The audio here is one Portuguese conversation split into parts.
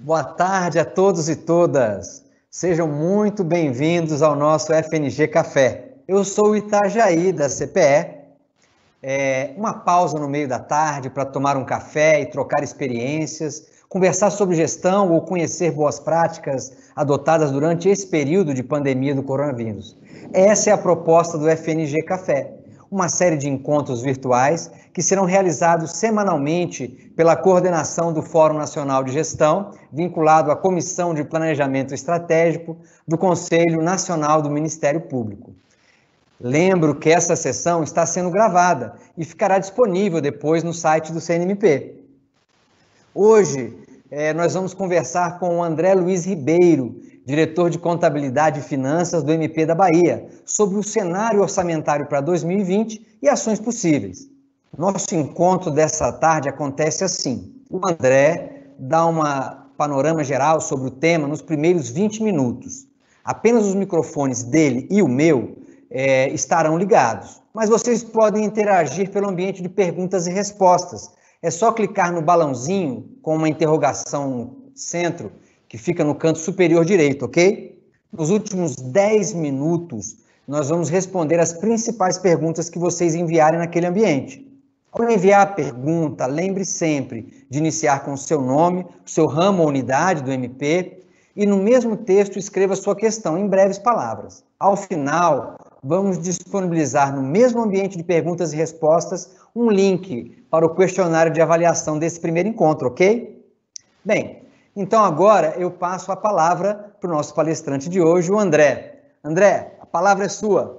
Boa tarde a todos e todas. Sejam muito bem-vindos ao nosso FNG Café. Eu sou o Itajaí, da CPE. Uma pausa no meio da tarde para tomar um café e trocar experiências, conversar sobre gestão ou conhecer boas práticas adotadas durante esse período de pandemia do coronavírus. Essa é a proposta do FNG Café, uma série de encontros virtuais que serão realizados semanalmente pela coordenação do Fórum Nacional de Gestão, vinculado à Comissão de Planejamento Estratégico do Conselho Nacional do Ministério Público. Lembro que essa sessão está sendo gravada e ficará disponível depois no site do CNMP. Hoje, nós vamos conversar com o André Luiz Ribeiro, diretor de Contabilidade e Finanças do MP da Bahia, sobre o cenário orçamentário para 2020 e ações possíveis. Nosso encontro dessa tarde acontece assim. O André dá um panorama geral sobre o tema nos primeiros 20 minutos. Apenas os microfones dele e o meu estarão ligados, mas vocês podem interagir pelo ambiente de perguntas e respostas. É só clicar no balãozinho com uma interrogação centro, que fica no canto superior direito, ok? Nos últimos 10 minutos, nós vamos responder as principais perguntas que vocês enviarem naquele ambiente. Ao enviar a pergunta, lembre sempre de iniciar com o seu nome, o seu ramo ou unidade do MP, e no mesmo texto escreva sua questão em breves palavras. Ao final, vamos disponibilizar no mesmo ambiente de perguntas e respostas um link para o questionário de avaliação desse primeiro encontro, ok? Bem, então agora eu passo a palavra para o nosso palestrante de hoje, o André. André, a palavra é sua.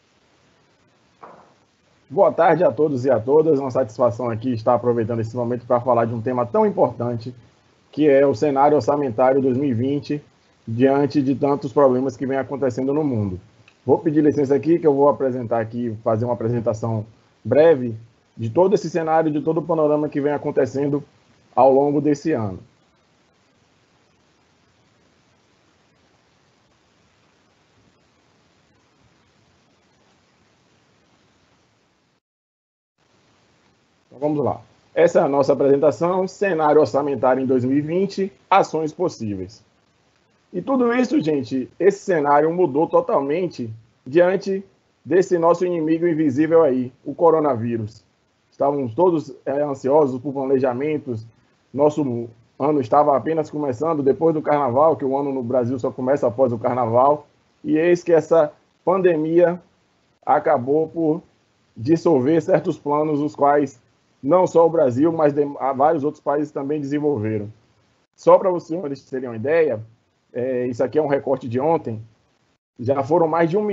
Boa tarde a todos e a todas. Uma satisfação aqui estar aproveitando esse momento para falar de um tema tão importante, que é o cenário orçamentário 2020, diante de tantos problemas que vem acontecendo no mundo. Vou pedir licença aqui, que eu vou apresentar aqui, fazer uma apresentação breve de todo esse cenário, de todo o panorama que vem acontecendo ao longo desse ano. Então, vamos lá. Essa é a nossa apresentação, cenário orçamentário em 2020, ações possíveis. E tudo isso, gente, esse cenário mudou totalmente diante desse nosso inimigo invisível aí, o coronavírus. Estávamos todos ansiosos por planejamentos, nosso ano estava apenas começando depois do carnaval, que o ano no Brasil só começa após o carnaval, e eis que essa pandemia acabou por dissolver certos planos, os quais não só o Brasil, mas vários outros países também desenvolveram. Só para os senhores terem uma ideia, isso aqui é um recorte de ontem, já foram mais de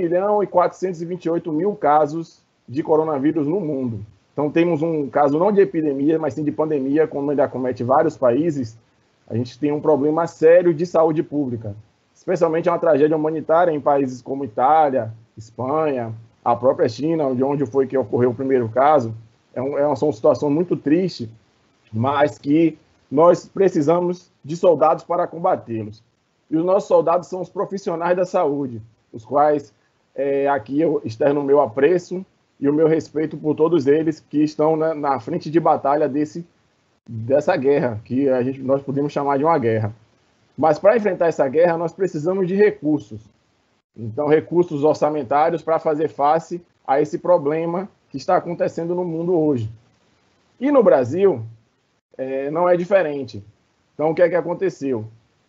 1.428.000 casos de coronavírus no mundo. Então temos um caso não de epidemia, mas sim de pandemia, como ainda acomete vários países. A gente tem um problema sério de saúde pública, especialmente uma tragédia humanitária em países como Itália, Espanha, a própria China, de onde foi que ocorreu o primeiro caso. É uma situação muito triste, mas que nós precisamos de soldados para combatê-los. E os nossos soldados são os profissionais da saúde, os quais aqui eu externo o meu apreço e o meu respeito por todos eles que estão na frente de batalha dessa guerra, que nós podemos chamar de uma guerra. Mas para enfrentar essa guerra, nós precisamos de recursos. Então, recursos orçamentários para fazer face a esse problema que está acontecendo no mundo hoje. E no Brasil, não é diferente. Então, o que é que aconteceu?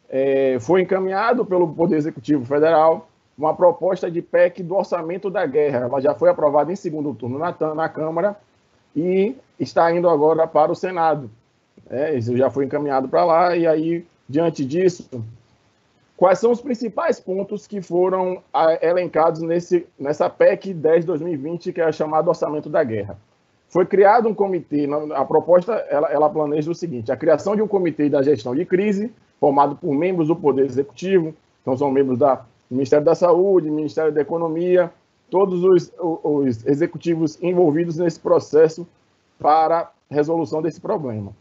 Foi encaminhado pelo Poder Executivo Federal uma proposta de PEC do orçamento da guerra. Ela já foi aprovada em segundo turno na Câmara e está indo agora para o Senado. Isso já foi encaminhado para lá, e aí, diante disso, quais são os principais pontos que foram elencados nessa PEC 10/2020, que é a chamada orçamento da guerra? Foi criado um comitê, a proposta ela planeja o seguinte: a criação de um comitê da gestão de crise, formado por membros do Poder Executivo, então são membros do Ministério da Saúde, Ministério da Economia, todos os executivos envolvidos nesse processo para resolução desse problema.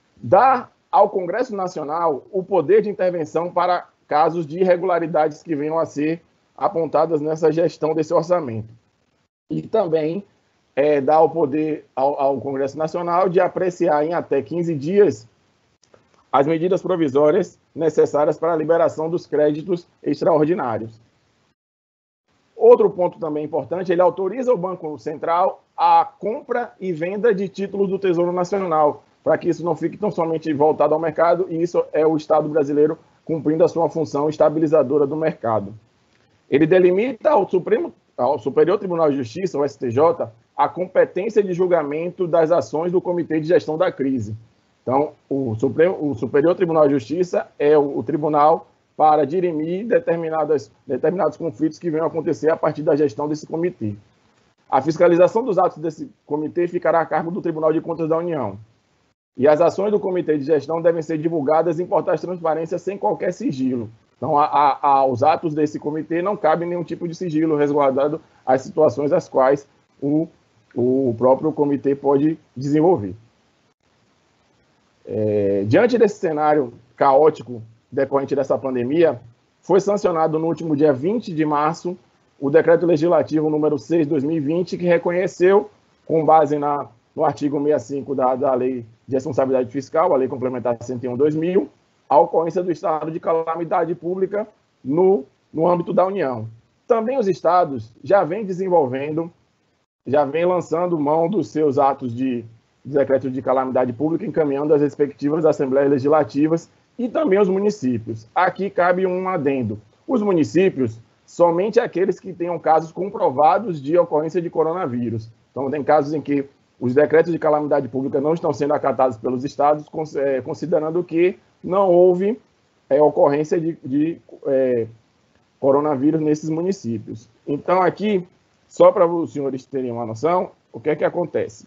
Dá ao Congresso Nacional o poder de intervenção para casos de irregularidades que venham a ser apontadas nessa gestão desse orçamento. E também dá o poder ao Congresso Nacional de apreciar em até 15 dias as medidas provisórias necessárias para a liberação dos créditos extraordinários. Outro ponto também importante, ele autoriza o Banco Central a compra e venda de títulos do Tesouro Nacional, para que isso não fique tão somente voltado ao mercado, e isso é o Estado brasileiro cumprindo a sua função estabilizadora do mercado. Ele delimita ao Superior Tribunal de Justiça, o STJ, a competência de julgamento das ações do Comitê de Gestão da Crise. Então, o Superior Tribunal de Justiça é o tribunal para dirimir determinados conflitos que venham a acontecer a partir da gestão desse comitê. A fiscalização dos atos desse comitê ficará a cargo do Tribunal de Contas da União. E as ações do comitê de gestão devem ser divulgadas em portais de transparência sem qualquer sigilo. Então, aos atos desse comitê não cabe nenhum tipo de sigilo resguardado às situações às quais o próprio comitê pode desenvolver. Diante desse cenário caótico decorrente dessa pandemia, foi sancionado no último dia 20 de março o Decreto Legislativo número 6 de 2020, que reconheceu, com base no artigo 65 da Lei de Responsabilidade Fiscal, a Lei Complementar 101/2000, a ocorrência do estado de calamidade pública no âmbito da União. Também os estados já vêm lançando mão dos seus atos de decreto de calamidade pública, encaminhando as respectivas assembleias legislativas e também os municípios. Aqui cabe um adendo. Os municípios, somente aqueles que tenham casos comprovados de ocorrência de coronavírus. Então, tem casos em que os decretos de calamidade pública não estão sendo acatados pelos estados, considerando que não houve ocorrência de coronavírus nesses municípios. Então, aqui, só para os senhores terem uma noção, o que é que acontece?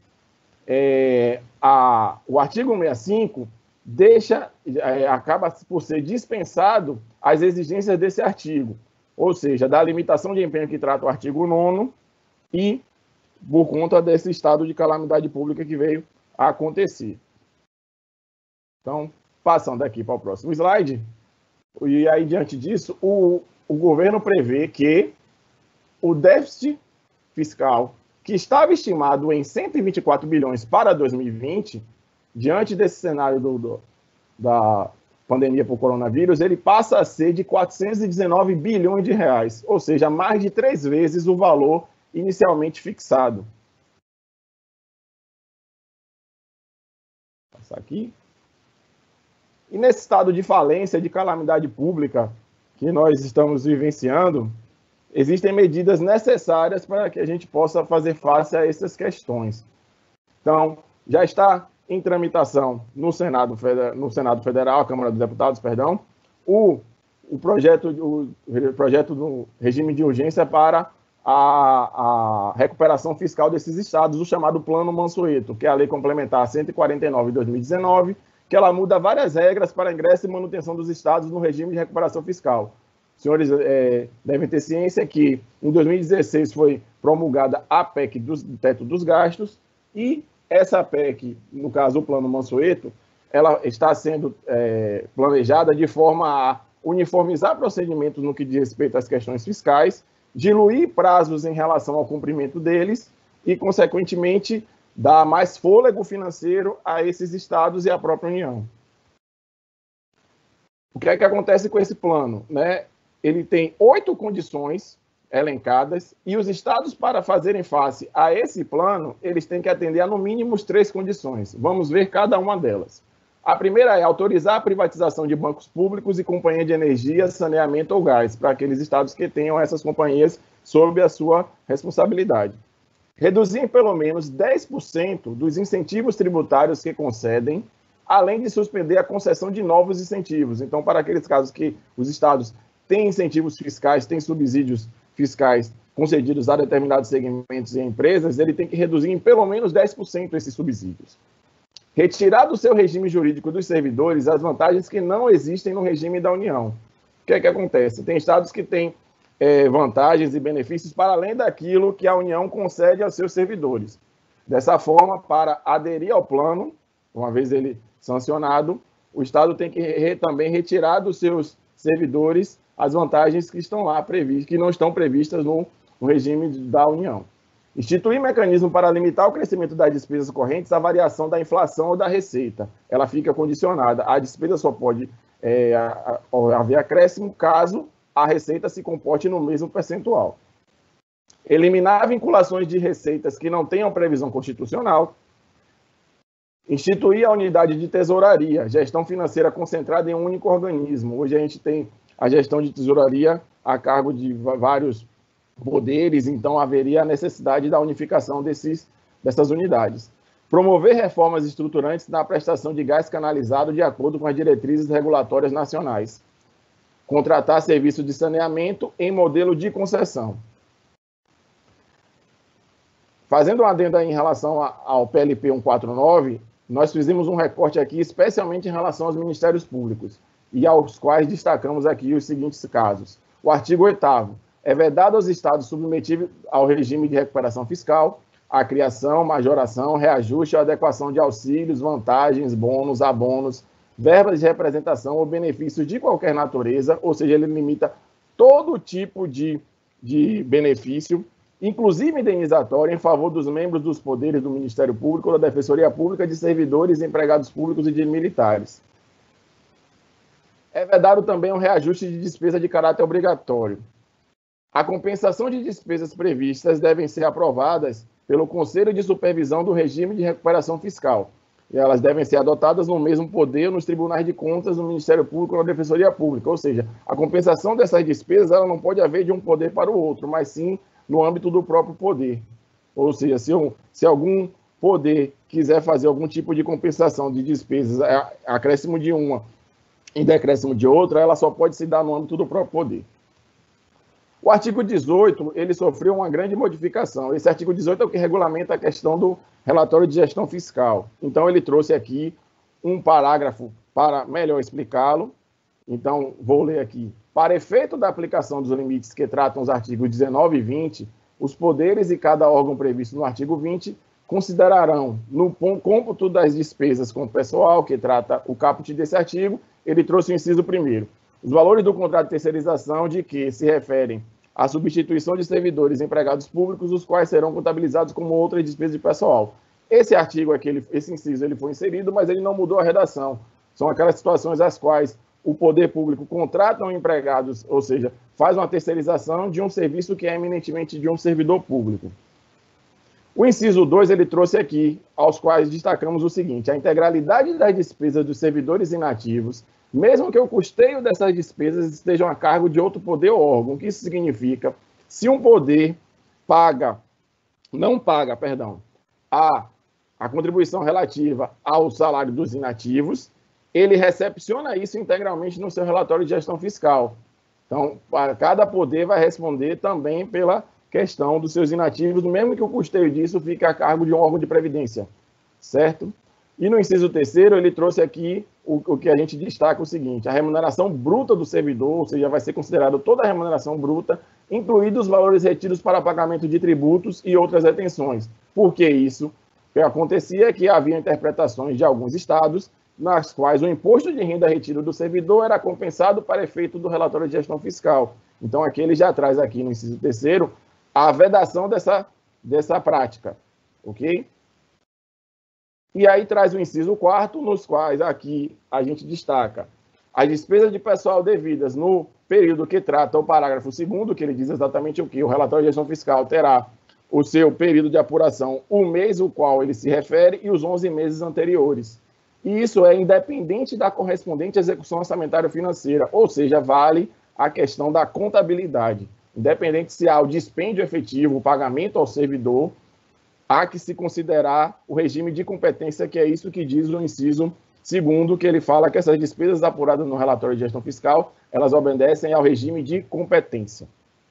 O artigo 65 acaba por ser dispensado as exigências desse artigo, ou seja, da limitação de empenho que trata o artigo 9º e por conta desse estado de calamidade pública que veio a acontecer. Então, passando aqui para o próximo slide, e aí diante disso, o governo prevê que o déficit fiscal, que estava estimado em 124 bilhões para 2020, diante desse cenário da pandemia por coronavírus, ele passa a ser de 419 bilhões de reais, ou seja, mais de 3 vezes o valor inicialmente fixado. Vou passar aqui. E nesse estado de falência, de calamidade pública que nós estamos vivenciando, existem medidas necessárias para que a gente possa fazer face a essas questões. Então, já está em tramitação no Senado Federal, a Câmara dos Deputados, perdão, o projeto do regime de urgência para a recuperação fiscal desses estados, o chamado Plano Mansueto, que é a Lei Complementar 149 de 2019, que ela muda várias regras para ingresso e manutenção dos estados no regime de recuperação fiscal. Os senhores devem ter ciência que em 2016 foi promulgada a PEC do teto dos gastos e essa PEC, no caso o Plano Mansueto, ela está sendo planejada de forma a uniformizar procedimentos no que diz respeito às questões fiscais, diluir prazos em relação ao cumprimento deles e, consequentemente, dar mais fôlego financeiro a esses estados e à própria União. O que é que acontece com esse plano, né? Ele tem 8 condições elencadas e os estados, para fazerem face a esse plano, eles têm que atender a no mínimo 3 condições. Vamos ver cada uma delas. A primeira é autorizar a privatização de bancos públicos e companhia de energia, saneamento ou gás, para aqueles estados que tenham essas companhias sob a sua responsabilidade. Reduzir em pelo menos 10% dos incentivos tributários que concedem, além de suspender a concessão de novos incentivos. Então, para aqueles casos que os estados têm incentivos fiscais, têm subsídios fiscais concedidos a determinados segmentos e empresas, ele tem que reduzir em pelo menos 10% esses subsídios. Retirar do seu regime jurídico dos servidores as vantagens que não existem no regime da União. O que é que acontece? Tem estados que têm vantagens e benefícios para além daquilo que a União concede aos seus servidores. Dessa forma, para aderir ao plano, uma vez ele sancionado, o Estado tem que também retirar dos seus servidores as vantagens que estão lá previstas, que não estão previstas no regime da União. Instituir mecanismo para limitar o crescimento das despesas correntes à variação da inflação ou da receita. Ela fica condicionada. A despesa só pode haver acréscimo caso a receita se comporte no mesmo percentual. Eliminar vinculações de receitas que não tenham previsão constitucional. Instituir a unidade de tesouraria, gestão financeira concentrada em um único organismo. Hoje a gente tem a gestão de tesouraria a cargo de vários poderes, então haveria a necessidade da unificação dessas unidades. Promover reformas estruturantes na prestação de gás canalizado de acordo com as diretrizes regulatórias nacionais. Contratar serviço de saneamento em modelo de concessão. Fazendo um adendo aí em relação ao PLP 149, nós fizemos um recorte aqui, especialmente em relação aos ministérios públicos, e aos quais destacamos aqui os seguintes casos. O artigo 8º. É vedado aos estados submetidos ao regime de recuperação fiscal a criação, majoração, reajuste ou adequação de auxílios, vantagens, bônus, abonos, verbas de representação ou benefícios de qualquer natureza, ou seja, ele limita todo tipo de benefício, inclusive indenizatório, em favor dos membros dos poderes do Ministério Público ou da Defensoria Pública, de servidores, empregados públicos e de militares. É vedado também um reajuste de despesa de caráter obrigatório. A compensação de despesas previstas devem ser aprovadas pelo Conselho de Supervisão do Regime de Recuperação Fiscal. E elas devem ser adotadas no mesmo poder nos tribunais de contas do Ministério Público ou da Defensoria Pública. Ou seja, a compensação dessas despesas ela não pode haver de um poder para o outro, mas sim no âmbito do próprio poder. Ou seja, se algum poder quiser fazer algum tipo de compensação de despesas, acréscimo de uma em decréscimo de outra, ela só pode se dar no âmbito do próprio poder. O artigo 18, ele sofreu uma grande modificação. Esse artigo 18 é o que regulamenta a questão do relatório de gestão fiscal. Então, ele trouxe aqui um parágrafo para melhor explicá-lo. Então, vou ler aqui. Para efeito da aplicação dos limites que tratam os artigos 19 e 20, os poderes e cada órgão previsto no artigo 20 considerarão, no cômputo das despesas com o pessoal, que trata o caput desse artigo, ele trouxe o inciso 1º. Os valores do contrato de terceirização de que se referem à substituição de servidores e empregados públicos, os quais serão contabilizados como outras despesas de pessoal. Esse artigo aqui, esse inciso, ele foi inserido, mas ele não mudou a redação. São aquelas situações às quais o poder público contrata empregados, ou seja, faz uma terceirização de um serviço que é eminentemente de um servidor público. O inciso 2, ele trouxe aqui, aos quais destacamos o seguinte: a integralidade das despesas dos servidores inativos, mesmo que o custeio dessas despesas estejam a cargo de outro poder ou órgão. O que isso significa? Se um poder não paga a contribuição relativa ao salário dos inativos, ele recepciona isso integralmente no seu relatório de gestão fiscal. Então, cada poder vai responder também pela questão dos seus inativos, mesmo que o custeio disso fique a cargo de um órgão de previdência, certo? E no inciso 3º, ele trouxe aqui o que a gente destaca o seguinte: a remuneração bruta do servidor, ou seja, vai ser considerada toda a remuneração bruta, incluídos os valores retidos para pagamento de tributos e outras retenções. Por que isso? O que acontecia é que havia interpretações de alguns estados nas quais o imposto de renda retido do servidor era compensado para efeito do relatório de gestão fiscal. Então, aqui ele já traz aqui no inciso 3º a vedação dessa prática, ok? E aí traz o inciso 4º, nos quais aqui a gente destaca as despesas de pessoal devidas no período que trata o parágrafo 2º, que ele diz exatamente o que? O relatório de gestão fiscal terá o seu período de apuração, o mês ao qual ele se refere e os 11 meses anteriores. E isso é independente da correspondente execução orçamentária financeira, ou seja, vale a questão da contabilidade. Independente se há o dispêndio efetivo, o pagamento ao servidor, há que se considerar o regime de competência, que é isso que diz o inciso 2º, que ele fala que essas despesas apuradas no relatório de gestão fiscal, elas obedecem ao regime de competência.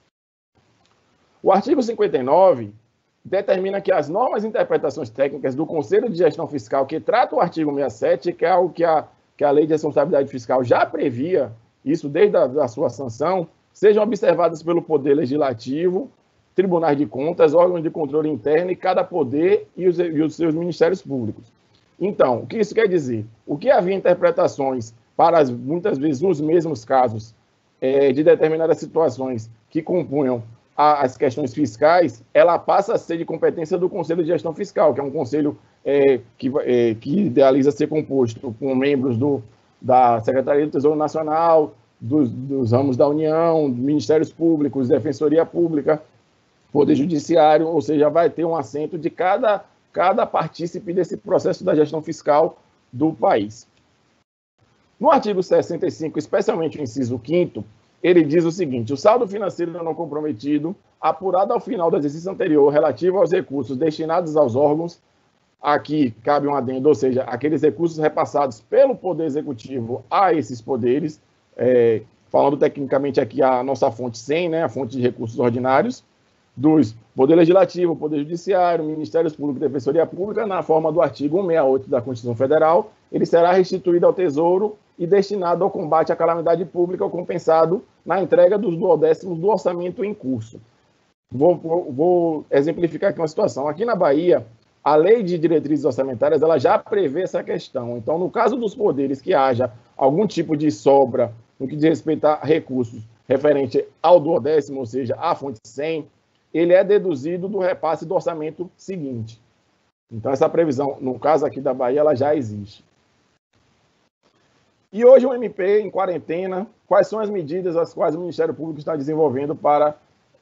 O artigo 59 determina que as normas e interpretações técnicas do Conselho de Gestão Fiscal, que trata o artigo 67, que é algo que a Lei de Responsabilidade Fiscal já previa, isso desde a sua sanção, sejam observadas pelo Poder Legislativo, tribunais de contas, órgãos de controle interno e cada poder e os seus ministérios públicos. Então, o que isso quer dizer? O que havia interpretações para, muitas vezes, nos mesmos casos de determinadas situações que compunham as questões fiscais, ela passa a ser de competência do Conselho de Gestão Fiscal, que é um conselho que idealiza ser composto com membros da Secretaria do Tesouro Nacional, dos ramos da União, Ministérios Públicos, Defensoria Pública, Poder Judiciário, ou seja, vai ter um assento de cada partícipe desse processo da gestão fiscal do país. No artigo 65, especialmente o inciso 5º, ele diz o seguinte: o saldo financeiro não comprometido, apurado ao final do exercício anterior, relativo aos recursos destinados aos órgãos, aqui cabe um adendo, ou seja, aqueles recursos repassados pelo Poder Executivo a esses poderes, falando tecnicamente aqui a nossa fonte 100, né, a fonte de recursos ordinários, dos Poder Legislativo, Poder Judiciário, Ministérios Públicos e Defensoria Pública, na forma do artigo 168 da Constituição Federal, ele será restituído ao Tesouro e destinado ao combate à calamidade pública ou compensado na entrega dos duodécimos do orçamento em curso. Vou exemplificar aqui uma situação. Aqui na Bahia, a Lei de Diretrizes Orçamentárias ela já prevê essa questão. Então, no caso dos poderes que haja algum tipo de sobra no que diz respeito a recursos referente ao duodécimo, ou seja, à fonte 100, ele é deduzido do repasse do orçamento seguinte. Então, essa previsão, no caso aqui da Bahia, ela já existe. E hoje o MP em quarentena, quais são as medidas as quais o Ministério Público está desenvolvendo para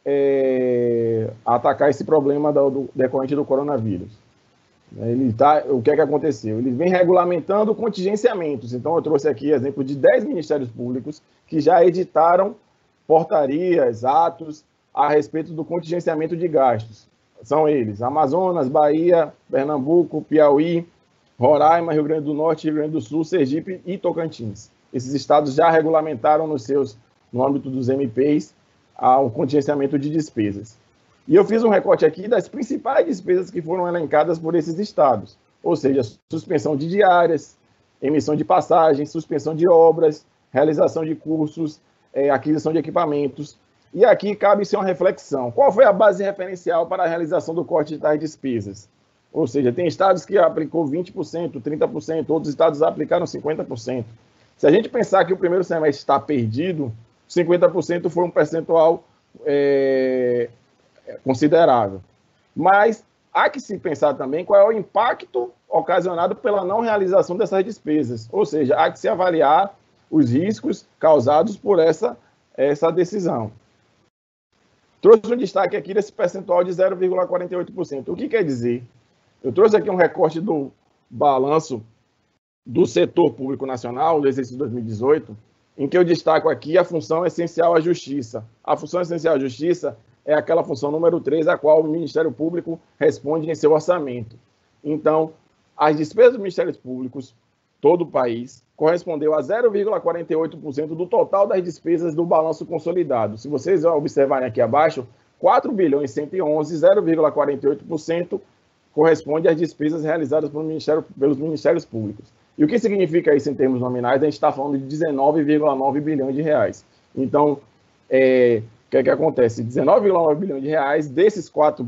atacar esse problema decorrente do coronavírus? O que é que aconteceu? Ele vem regulamentando contingenciamentos. Então, eu trouxe aqui exemplo de 10 ministérios públicos que já editaram portarias, atos a respeito do contingenciamento de gastos. São eles: Amazonas, Bahia, Pernambuco, Piauí, Roraima, Rio Grande do Norte, Rio Grande do Sul, Sergipe e Tocantins. Esses estados já regulamentaram no âmbito dos MPs, o contingenciamento de despesas. E eu fiz um recorte aqui das principais despesas que foram elencadas por esses estados, ou seja, suspensão de diárias, emissão de passagens, suspensão de obras, realização de cursos, aquisição de equipamentos. E aqui cabe ser uma reflexão. Qual foi a base referencial para a realização do corte de tais despesas? Ou seja, tem estados que aplicou 20%, 30%, outros estados aplicaram 50%. Se a gente pensar que o primeiro semestre está perdido, 50% foi um percentual considerável. Mas há que se pensar também qual é o impacto ocasionado pela não realização dessas despesas. Ou seja, há que se avaliar os riscos causados por essa decisão. Trouxe um destaque aqui desse percentual de 0,48%. O que quer dizer? Eu trouxe aqui um recorte do balanço do setor público nacional, do exercício 2018, em que eu destaco aqui a função essencial à justiça. A função essencial à justiça é aquela função número 3, a qual o Ministério Público responde em seu orçamento. Então, as despesas dos Ministérios Públicos, todo o país, correspondeu a 0,48% do total das despesas do balanço consolidado. Se vocês observarem aqui abaixo, 4 bilhões 111, 0,48% corresponde às despesas realizadas pelos Ministérios Públicos. E o que significa isso em termos nominais? A gente está falando de 19,9 bilhões de reais. Então, o que é que acontece? 19,9 bilhões de reais, desses 4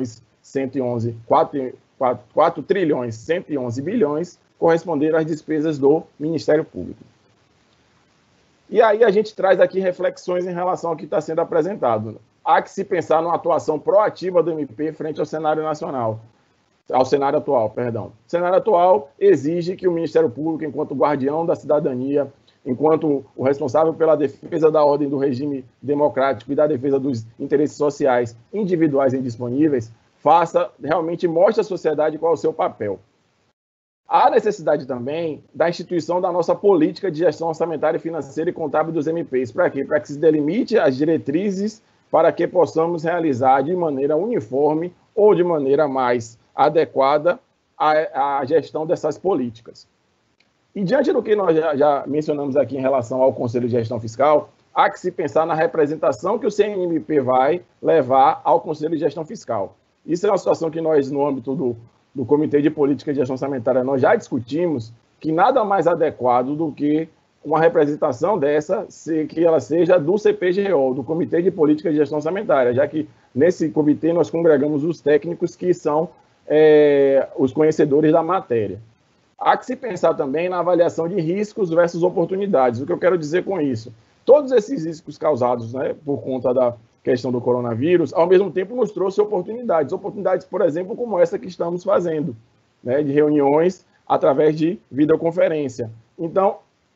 trilhões 111 bilhões, corresponderam às despesas do Ministério Público. E aí a gente traz aqui reflexões em relação ao que está sendo apresentado. Há que se pensar numa atuação proativa do MP frente ao cenário nacional. Ao cenário atual, perdão. O cenário atual exige que o Ministério Público, enquanto guardião da cidadania, enquanto o responsável pela defesa da ordem do regime democrático e da defesa dos interesses sociais individuais e indisponíveis, mostre à sociedade qual é o seu papel. Há necessidade também da instituição da nossa política de gestão orçamentária, financeira e contábil dos MPs. Para quê? Para que se delimite as diretrizes para que possamos realizar de maneira uniforme ou de maneira mais adequada à gestão dessas políticas. E diante do que nós já mencionamos aqui em relação ao Conselho de Gestão Fiscal, há que se pensar na representação que o CNMP vai levar ao Conselho de Gestão Fiscal. Isso é uma situação que nós, no âmbito do Comitê de Política de Gestão Orçamentária, nós já discutimos, que nada mais adequado do que uma representação dessa, que ela seja do CPGO, do Comitê de Política de Gestão Orçamentária, já que nesse comitê nós congregamos os técnicos que são os conhecedores da matéria. Há que se pensar também na avaliação de riscos versus oportunidades. O que eu quero dizer com isso? Todos esses riscos causados, por conta da questão do coronavírus, ao mesmo tempo nos trouxe oportunidades. Oportunidades, por exemplo, como essa que estamos fazendo, de reuniões através de videoconferência. Então,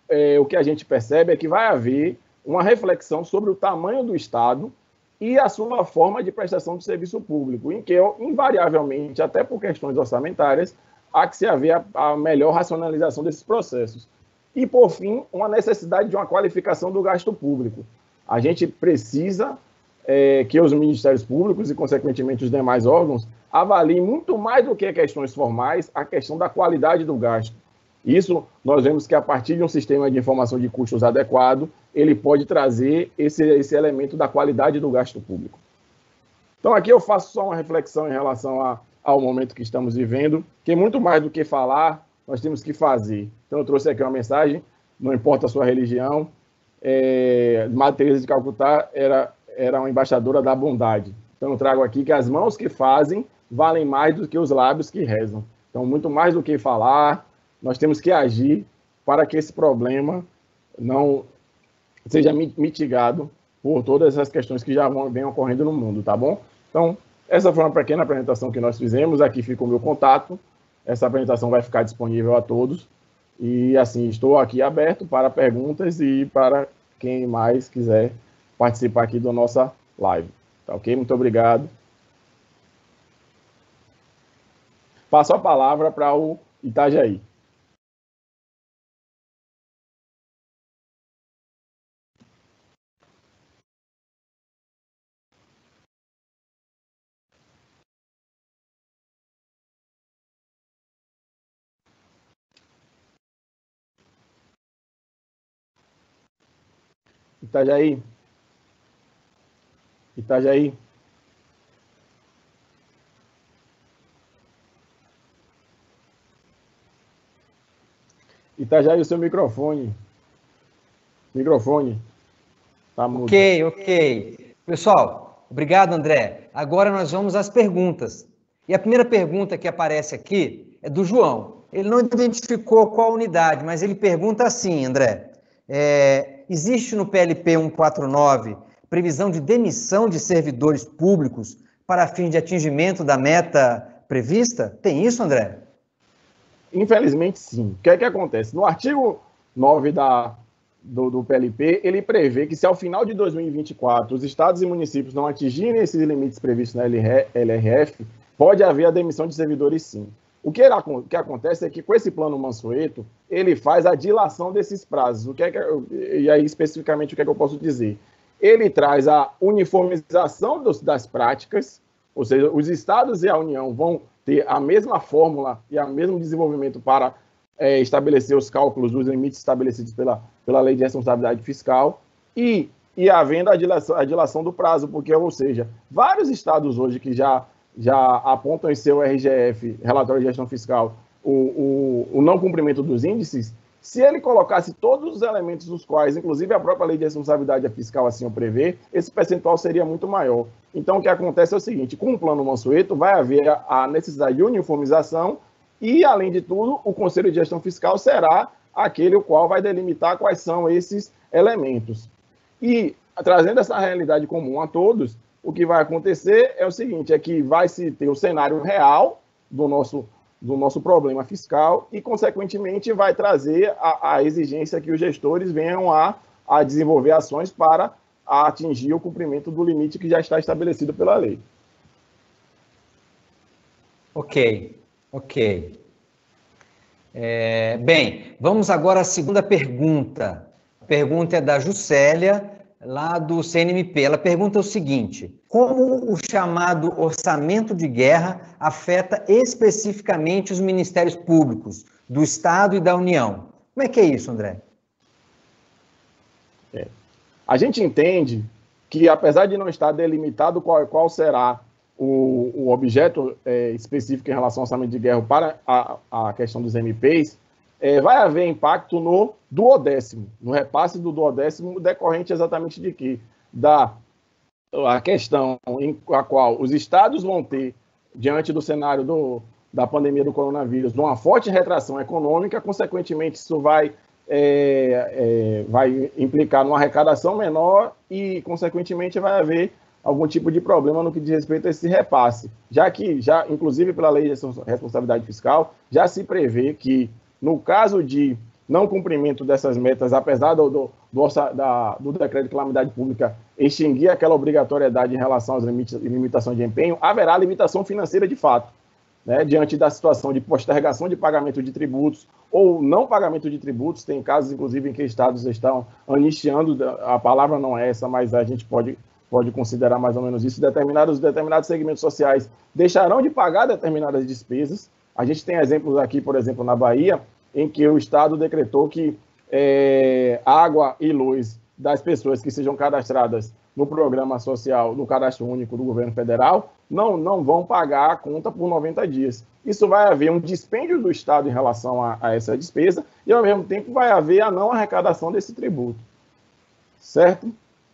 o que a gente percebe é que vai haver uma reflexão sobre o tamanho do Estado e a sua forma de prestação de serviço público, em que, invariavelmente, até por questões orçamentárias, há que se haver a melhor racionalização desses processos. E, por fim, uma necessidade de uma qualificação do gasto público. A gente precisa que os ministérios públicos e, consequentemente, os demais órgãos avaliem muito mais do que questões formais a questão da qualidade do gasto. Isso, nós vemos que, a partir de um sistema de informação de custos adequado, ele pode trazer esse elemento da qualidade do gasto público. Então, aqui eu faço só uma reflexão em relação ao momento que estamos vivendo, que muito mais do que falar, nós temos que fazer. Então, eu trouxe aqui uma mensagem, não importa a sua religião, Madre Teresa de Calcutá era uma embaixadora da bondade. Então, eu trago aqui que as mãos que fazem valem mais do que os lábios que rezam. Então, muito mais do que falar, nós temos que agir para que esse problema não seja mitigado por todas essas questões que já vêm ocorrendo no mundo, tá bom? Então, essa foi uma pequena apresentação que nós fizemos, aqui fica o meu contato, essa apresentação vai ficar disponível a todos, e assim, estou aqui aberto para perguntas e para quem mais quiser participar aqui da nossa live, tá ok? Muito obrigado. Passo a palavra para o Itajaí. Itajaí. Itajaí. Itajaí, o seu microfone. Microfone. Tá mudo. Ok. Pessoal, obrigado, André. Agora nós vamos às perguntas. E a primeira pergunta que aparece aqui é do João. Ele não identificou qual unidade, mas ele pergunta assim, André. Existe no PLP 149 previsão de demissão de servidores públicos para fim de atingimento da meta prevista? Tem isso, André? Infelizmente, sim. O que é que acontece? No artigo 9 do PLP, ele prevê que se ao final de 2024 os estados e municípios não atingirem esses limites previstos na LRF, pode haver a demissão de servidores, sim. O que acontece é que, com esse plano Mansueto, ele faz a dilação desses prazos. E aí, especificamente, o que é que eu posso dizer? Ele traz a uniformização das práticas, ou seja, os estados e a União vão ter a mesma fórmula e o mesmo desenvolvimento para estabelecer os cálculos dos limites estabelecidos pela Lei de Responsabilidade Fiscal e havendo a dilação do prazo, porque, ou seja, vários estados hoje que já apontam em seu RGF, Relatório de Gestão Fiscal, o não cumprimento dos índices, se ele colocasse todos os elementos dos quais, inclusive a própria Lei de Responsabilidade Fiscal assim o prevê, esse percentual seria muito maior. Então, o que acontece é o seguinte, com o Plano Mansueto vai haver a necessidade de uniformização e, além de tudo, o Conselho de Gestão Fiscal será aquele o qual vai delimitar quais são esses elementos. E, trazendo essa realidade comum a todos, o que vai acontecer é o seguinte, é que vai se ter o cenário real do nosso problema fiscal e, consequentemente, vai trazer a exigência que os gestores venham a desenvolver ações para atingir o cumprimento do limite que já está estabelecido pela lei. Ok. Bem, vamos agora à segunda pergunta. A pergunta é da Juscelia, lá do CNMP. Ela pergunta o seguinte: como o chamado orçamento de guerra afeta especificamente os ministérios públicos do Estado e da União? Como é que é isso, André? A gente entende que, apesar de não estar delimitado qual será o objeto específico em relação ao orçamento de guerra para a questão dos MPs, vai haver impacto no duodécimo, no repasse do duodécimo, decorrente exatamente de quê? A questão em a qual os estados vão ter, diante do cenário da pandemia do coronavírus, uma forte retração econômica, consequentemente isso vai implicar numa arrecadação menor e, consequentemente, vai haver algum tipo de problema no que diz respeito a esse repasse, já que, inclusive pela Lei de Responsabilidade Fiscal, já se prevê que, no caso de não cumprimento dessas metas, apesar do decreto de calamidade pública extinguir aquela obrigatoriedade em relação às limitações de empenho, haverá limitação financeira de fato, né, diante da situação de postergação de pagamento de tributos ou não pagamento de tributos. Tem casos, inclusive, em que estados estão anistiando, a palavra não é essa, mas a gente pode considerar mais ou menos isso. Determinados segmentos sociais deixarão de pagar determinadas despesas. A gente tem exemplos aqui, por exemplo, na Bahia, em que o Estado decretou que água e luz das pessoas que sejam cadastradas no programa social, no cadastro único do governo federal, não vão pagar a conta por 90 dias. Isso vai haver um dispêndio do Estado em relação a essa despesa e, ao mesmo tempo, vai haver a não arrecadação desse tributo. Certo?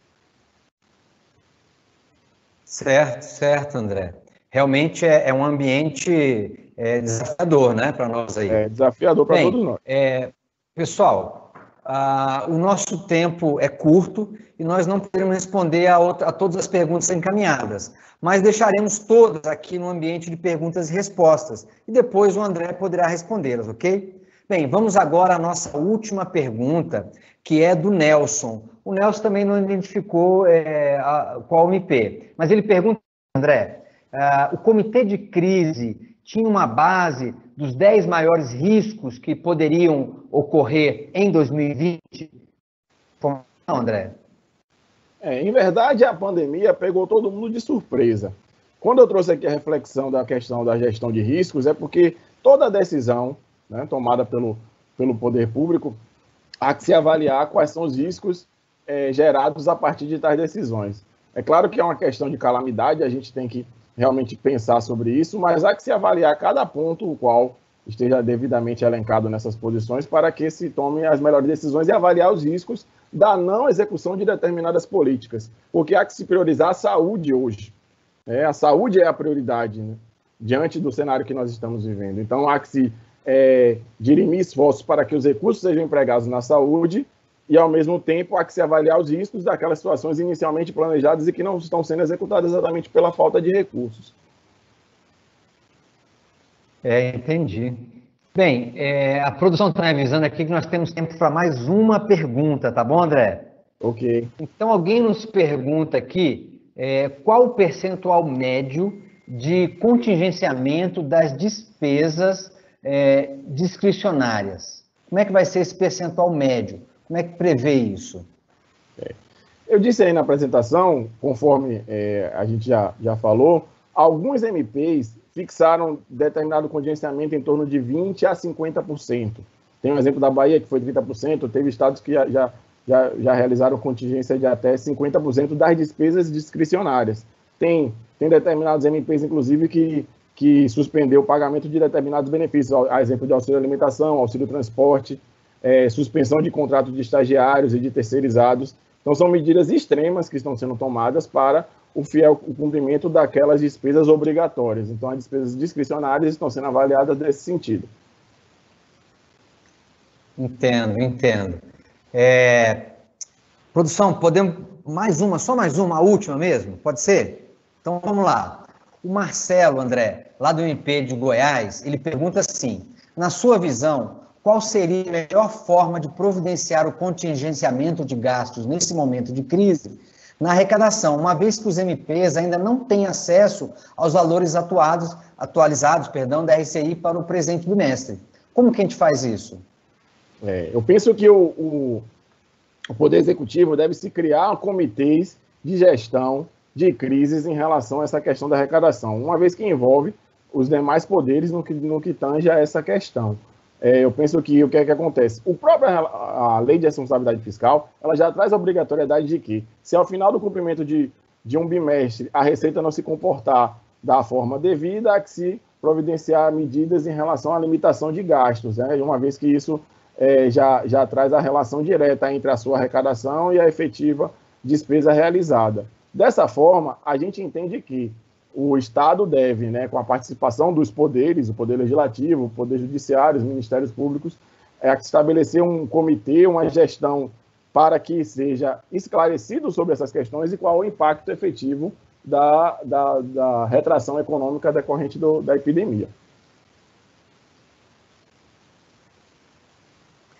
Certo, André. Realmente é um ambiente desafiador, né, para nós aí. É desafiador para todos nós. Pessoal, o nosso tempo é curto e nós não poderemos responder a todas as perguntas encaminhadas, mas deixaremos todas aqui no ambiente de perguntas e respostas e depois o André poderá respondê-las, ok? Bem, vamos agora à nossa última pergunta, que é do Nelson. O Nelson também não identificou qual MP, mas ele pergunta, André, o comitê de crise tinha uma base dos 10 maiores riscos que poderiam ocorrer em 2020? Não, André? Em verdade, a pandemia pegou todo mundo de surpresa. Quando eu trouxe aqui a reflexão da questão da gestão de riscos, é porque toda decisão, né, tomada pelo poder público, há que se avaliar quais são os riscos gerados a partir de tais decisões. É claro que é uma questão de calamidade, a gente tem que realmente pensar sobre isso, mas há que se avaliar cada ponto o qual esteja devidamente elencado nessas posições para que se tomem as melhores decisões e avaliar os riscos da não execução de determinadas políticas, porque há que se priorizar a saúde hoje. A saúde é a prioridade, né, diante do cenário que nós estamos vivendo. Então, há que se dirimir esforços para que os recursos sejam empregados na saúde e, ao mesmo tempo, há que se avaliar os riscos daquelas situações inicialmente planejadas e que não estão sendo executadas exatamente pela falta de recursos. Entendi. Bem, a produção está me avisando aqui que nós temos tempo para mais uma pergunta, tá bom, André? Ok. Então, alguém nos pergunta aqui qual o percentual médio de contingenciamento das despesas discricionárias? Como é que vai ser esse percentual médio? Como é que prevê isso? Eu disse aí na apresentação, conforme a gente já falou, alguns MPs fixaram determinado contingenciamento em torno de 20% a 50%. Tem um exemplo da Bahia, que foi 30%, teve estados que já realizaram contingência de até 50% das despesas discricionárias. Tem determinados MPs, inclusive, que suspendeu o pagamento de determinados benefícios, a exemplo de auxílio alimentação, auxílio transporte, suspensão de contratos de estagiários e de terceirizados. Então, são medidas extremas que estão sendo tomadas para o fiel cumprimento daquelas despesas obrigatórias. Então, as despesas discricionárias estão sendo avaliadas nesse sentido. Entendo. Produção, podemos só mais uma, a última mesmo? Pode ser? Então, vamos lá. O Marcelo, André, lá do MP de Goiás, ele pergunta assim, na sua visão, qual seria a melhor forma de providenciar o contingenciamento de gastos nesse momento de crise na arrecadação, uma vez que os MPs ainda não têm acesso aos valores atualizados da RCI para o presente bimestre? Como que a gente faz isso? Eu penso que o Poder Executivo deve se criar comitês de gestão de crises em relação a essa questão da arrecadação, uma vez que envolve os demais poderes no que tange a essa questão. Eu penso que o que é que acontece? A Lei de Responsabilidade Fiscal, ela já traz a obrigatoriedade de que, se ao final do cumprimento de um bimestre a Receita não se comportar da forma devida, há que se providenciar medidas em relação à limitação de gastos, né? Uma vez que isso já traz a relação direta entre a sua arrecadação e a efetiva despesa realizada. Dessa forma, a gente entende que o Estado deve, né, com a participação dos poderes, o Poder Legislativo, o Poder Judiciário, os Ministérios Públicos, estabelecer um comitê, uma gestão para que seja esclarecido sobre essas questões e qual o impacto efetivo da retração econômica decorrente da epidemia.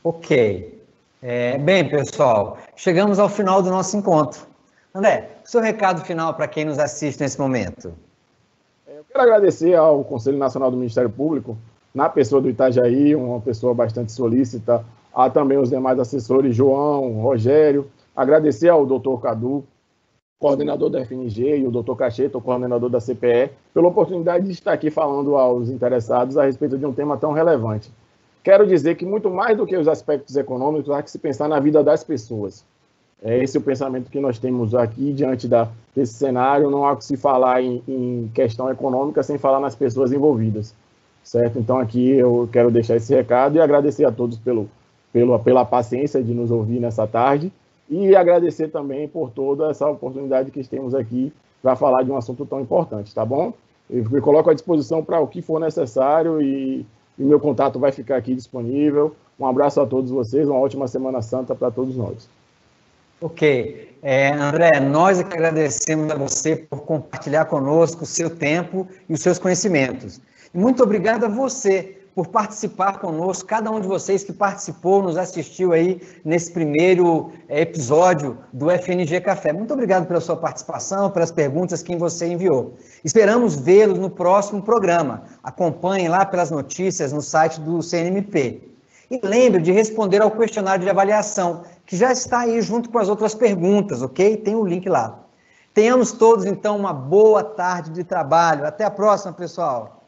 Ok. Bem, pessoal, chegamos ao final do nosso encontro. André, seu recado final para quem nos assiste nesse momento. Eu quero agradecer ao Conselho Nacional do Ministério Público, na pessoa do Itajaí, uma pessoa bastante solícita, a também os demais assessores, João, Rogério, agradecer ao doutor Cadu, coordenador da FNG, e o doutor Cacheta, o coordenador da CPE, pela oportunidade de estar aqui falando aos interessados a respeito de um tema tão relevante. Quero dizer que muito mais do que os aspectos econômicos, há que se pensar na vida das pessoas. Esse é o pensamento que nós temos aqui diante desse cenário. Não há que se falar em questão econômica sem falar nas pessoas envolvidas, certo? Então aqui eu quero deixar esse recado e agradecer a todos pela paciência de nos ouvir nessa tarde e agradecer também por toda essa oportunidade que temos aqui para falar de um assunto tão importante, tá bom? Eu me coloco à disposição para o que for necessário e meu contato vai ficar aqui disponível. Um abraço a todos vocês, uma ótima Semana Santa para todos nós. Ok. André, nós é que agradecemos a você por compartilhar conosco o seu tempo e os seus conhecimentos. E muito obrigado a você por participar conosco, cada um de vocês que participou, nos assistiu aí nesse primeiro episódio do FNG Café. Muito obrigado pela sua participação, pelas perguntas que você enviou. Esperamos vê-los no próximo programa. Acompanhem lá pelas notícias no site do CNMP. E lembre de responder ao questionário de avaliação, que já está aí junto com as outras perguntas, ok? Tem o link lá. Tenhamos todos, então, uma boa tarde de trabalho. Até a próxima, pessoal.